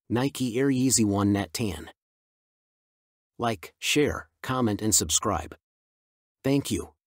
Nike Air YEEZY 1 Net Tan. Like, share, comment and subscribe. Thank you.